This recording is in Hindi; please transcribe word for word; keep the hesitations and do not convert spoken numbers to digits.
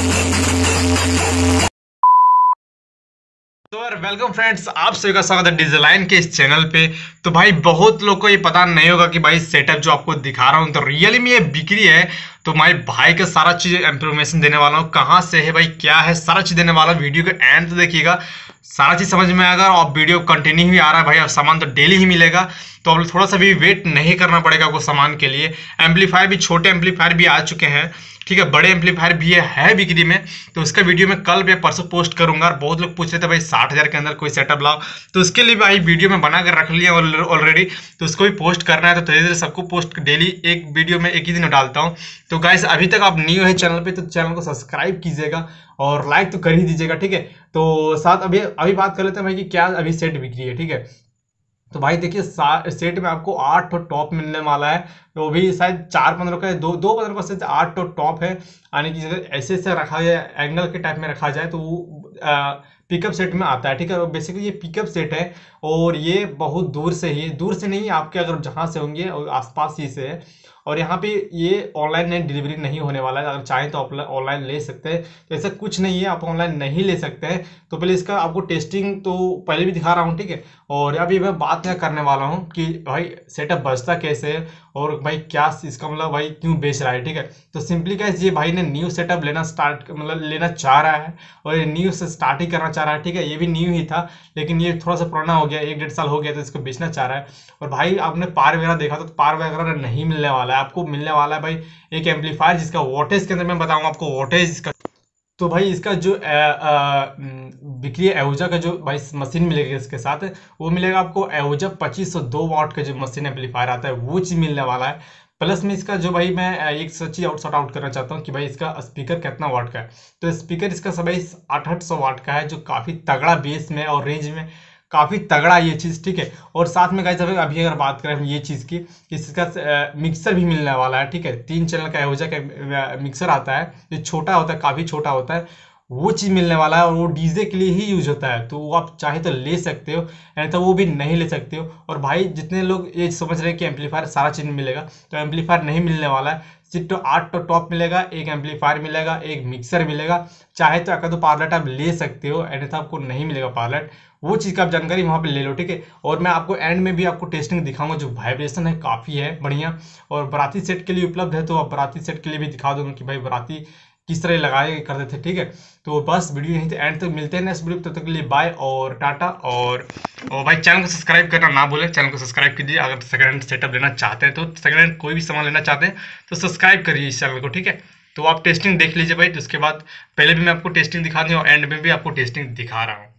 तो यार वेलकम फ्रेंड्स, आप सभी का स्वागत है डिजाइन के इस चैनल पे। तो भाई बहुत लोग को ये पता नहीं होगा कि भाई सेटअप जो आपको दिखा रहा हूँ तो रियली में ये बिक्री है। तो भाई भाई का सारा चीज इंफॉर्मेशन देने वाला हूँ, कहाँ से है भाई क्या है सारा चीज देने वाला हूँ। वीडियो के एंड तो देखिएगा, सारा चीज समझ में आएगा। और वीडियो कंटिन्यू ही आ रहा है भाई, अब सामान तो डेली ही मिलेगा, तो अब थोड़ा सा भी वेट नहीं करना पड़ेगा आपको सामान के लिए। एम्पलीफायर भी, छोटे एम्पलीफायर भी आ चुके हैं, ठीक है, बड़े एम्पलीफायर भी है, है बिक्री में। तो उसका वीडियो मैं कल या परसों पोस्ट करूंगा। और बहुत लोग पूछ रहे थे भाई साठ हज़ार के अंदर कोई सेटअप लाओ, तो उसके लिए भाई वीडियो में बना कर रख लिया ऑलरेडी। तो उसको भी पोस्ट करना है, तो धीरे धीरे सबको पोस्ट डेली एक वीडियो में एक ही दिन डालता हूँ। तो गाइस अभी तक आप न्यू है चैनल पे तो चैनल को सब्सक्राइब कीजिएगा और लाइक तो कर ही दीजिएगा, ठीक है। तो साथ अभी अभी बात कर लेते हैं भाई कि क्या अभी सेट बिक्री है, ठीक है। तो भाई देखिए सेट में आपको आठ तो टॉप मिलने वाला है, तो भी शायद चार पंद्रह का दो दो पंद्रह का से आठ तो टॉप है। यानी कि अगर ऐसे ऐसे रखा जाए, एंगल के टाइप में रखा जाए तो वो पिकअप सेट में आता है, ठीक है। बेसिकली ये पिकअप सेट है और ये बहुत दूर से ही, दूर से नहीं, आपके अगर जहाँ से होंगे और आसपास ही से है। और यहाँ पे ये ऑनलाइन डिलीवरी नहीं होने वाला है, अगर चाहें तो आप ऑनलाइन ले सकते हैं। तो ऐसा कुछ नहीं है, आप ऑनलाइन नहीं ले सकते हैं। तो पहले इसका आपको टेस्टिंग तो पहले भी दिखा रहा हूँ, ठीक है। और अभी मैं बात क्या करने वाला हूँ कि भाई सेटअप बचता कैसे है और भाई क्या इसका मतलब भाई क्यों बेच रहा है, ठीक है। तो सिंपली कैसे ये भाई ने न्यू सेटअप लेना स्टार्ट मतलब लेना चाह रहा है और ये न्यू से स्टार्ट ही करना चाह रहा है, ठीक है। ये भी न्यू ही था लेकिन ये थोड़ा सा पुराना हो गया, एक डेढ़ साल हो गया, तो इसको बेचना चाह रहा है। और भाई आपने पार वगैरह देखा तो पार वगैरह नहीं मिलने वाला है, आपको मिलने वाला है भाई एक एम्पलीफायर जिसका वोल्टेज के अंदर मैं बताऊंगा आपको वोल्टेज इसका। तो भाई इसका जो बिक्री एवोजा का जो भाई मशीन मिलेगा इसके साथ, वो मिलेगा आपको एवोजा पच्चीस सौ दो वाट का जो मशीन एम्पलीफायर आता है वो चीज मिलने वाला है। प्लस में इसका जो भाई मैं एक सच्ची आउट शॉर्ट आउट करना चाहता हूँ कि भाई इसका स्पीकर कितना वाट का है। तो स्पीकर इसका सब भाई अठहठ सौ वाट का है, जो काफी तगड़ा बेस में और रेंज में काफी तगड़ा ये चीज, ठीक है। और साथ में गाइस अभी अगर बात करें हम ये चीज की, इसका मिक्सर भी मिलने वाला है, ठीक है। तीन चैनल का एवोजा का मिक्सर आता है, जो छोटा होता है, काफी छोटा होता है, वो चीज मिलने वाला है। और वो डीजे के लिए ही यूज होता है, तो वो आप चाहे तो ले सकते हो, नहीं तो वो भी नहीं ले सकते हो। और भाई जितने लोग ये समझ रहे हैं कि एम्पलीफायर सारा चीज मिलेगा, तो एम्पलीफायर नहीं मिलने वाला है। सिर्फ तो आठ तो टॉप मिलेगा, एक एम्पलीफायर मिलेगा, एक मिक्सर मिलेगा। चाहे तो अगर तो पार्लेट आप ले सकते हो, अन्यथा आपको नहीं मिलेगा पार्लेट। वो चीज़ का आप जानकारी वहाँ पे ले लो, ठीक है। और मैं आपको एंड में भी आपको टेस्टिंग दिखाऊंगा, जो वाइब्रेशन है काफ़ी है बढ़िया। और बाराती सेट के लिए उपलब्ध है, तो आप बाराती सेट के लिए भी दिखा दूंगा कि भाई बाराती किस तरह लगाए करते थे, ठीक है। तो बस वीडियो यहीं से एंड तक मिलते हैं नेक्स्ट वीडियो, तब तक के लिए बाय और टाटा। और, और भाई चैनल को सब्सक्राइब करना ना भूलें, चैनल को सब्सक्राइब कीजिए। अगर सेकंड हैंड सेटअप लेना चाहते हैं, तो सेकंड हैंड कोई भी सामान लेना चाहते हैं तो सब्सक्राइब करिए इस चैनल को, ठीक है। तो आप टेस्टिंग देख लीजिए भाई, तो उसके बाद पहले भी मैं आपको टेस्टिंग दिखा दूँ और एंड में भी आपको टेस्टिंग दिखा रहा हूँ।